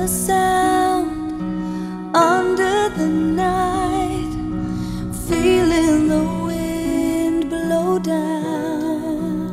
sound under the night, feeling the wind blow down,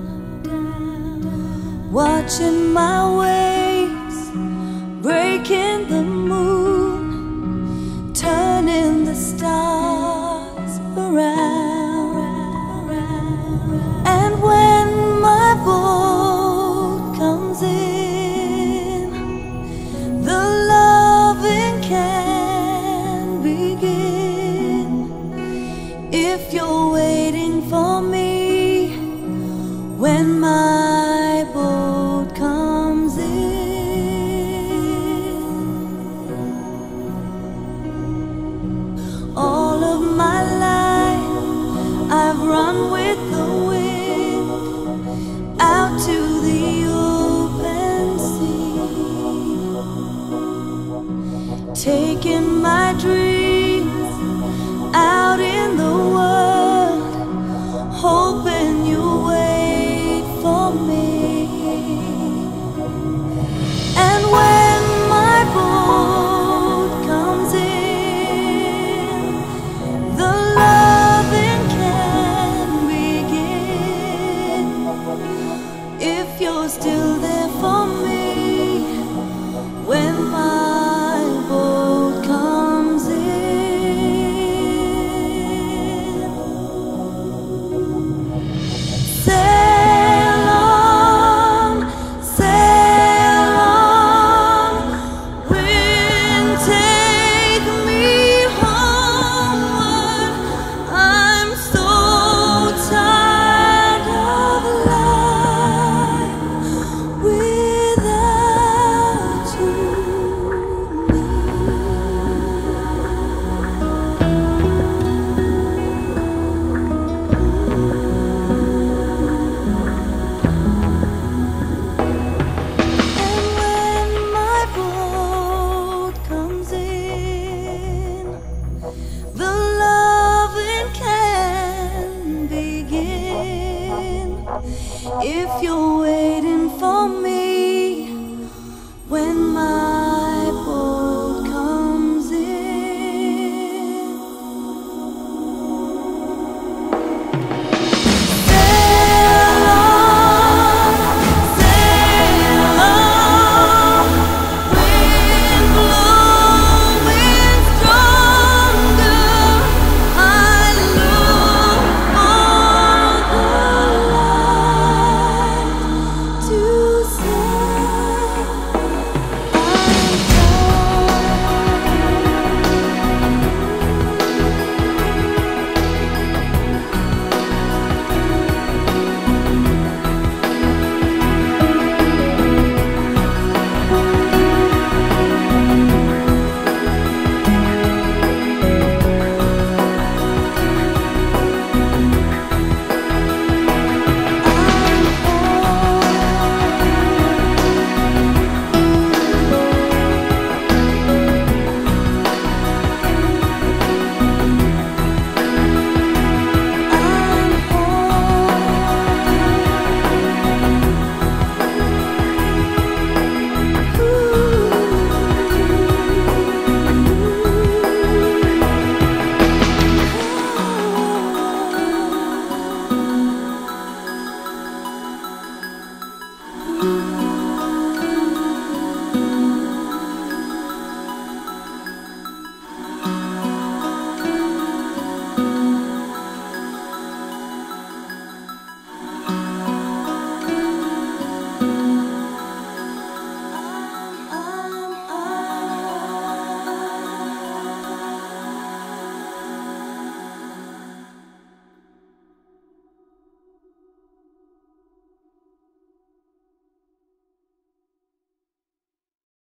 watching my waves breaking the moon, turning the stars around. And when my boat comes in, the loving can begin. If you're waiting for me when my boat comes in, all of my life I've run with the wind out to the open sea, taking my dreams out in the world, hoping you'll wait for me. And when my boat comes in, the loving can begin. If you're still there for me when my boat comes in, sail on, wind, take me homeward. I'm so tired of life without you. And when my boat comes in, the loving can begin. If you're waiting for me when my